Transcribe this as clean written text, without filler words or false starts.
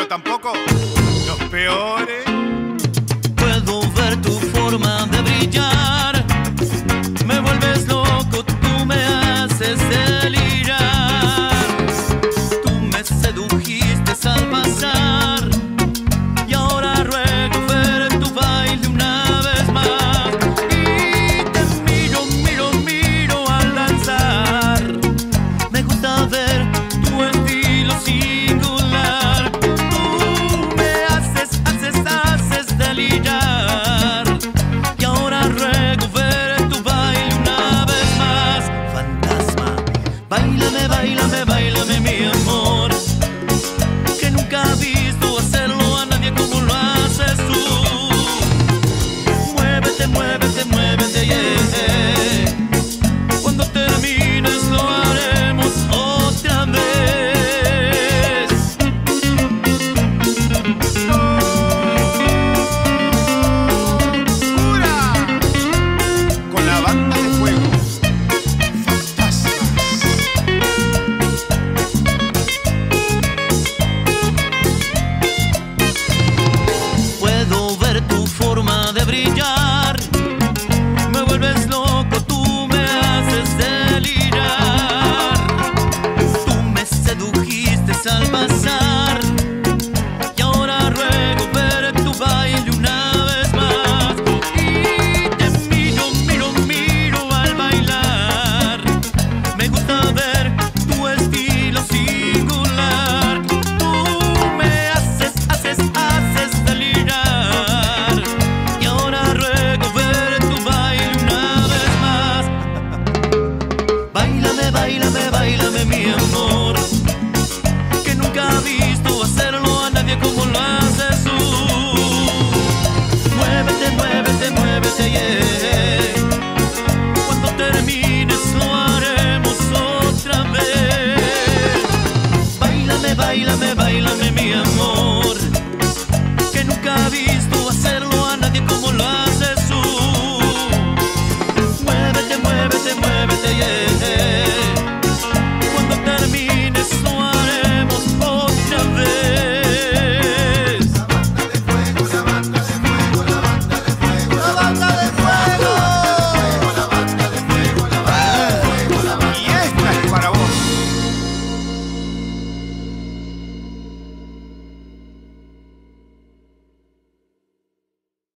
tampoco. Los peores. Puedo ver tu forma de brillar. Me vuelves loco, tú me haces delirar. Tú me sedujiste al pasar y ahora ruego ver tu baile una vez más. Y te miro, miro, miro al danzar. Me gusta ver tu estilo singular. Tú me haces delirar. Y ahora ruego ver tu baile una vez más. Fantasma, báilame, báilame, báilame mi amor.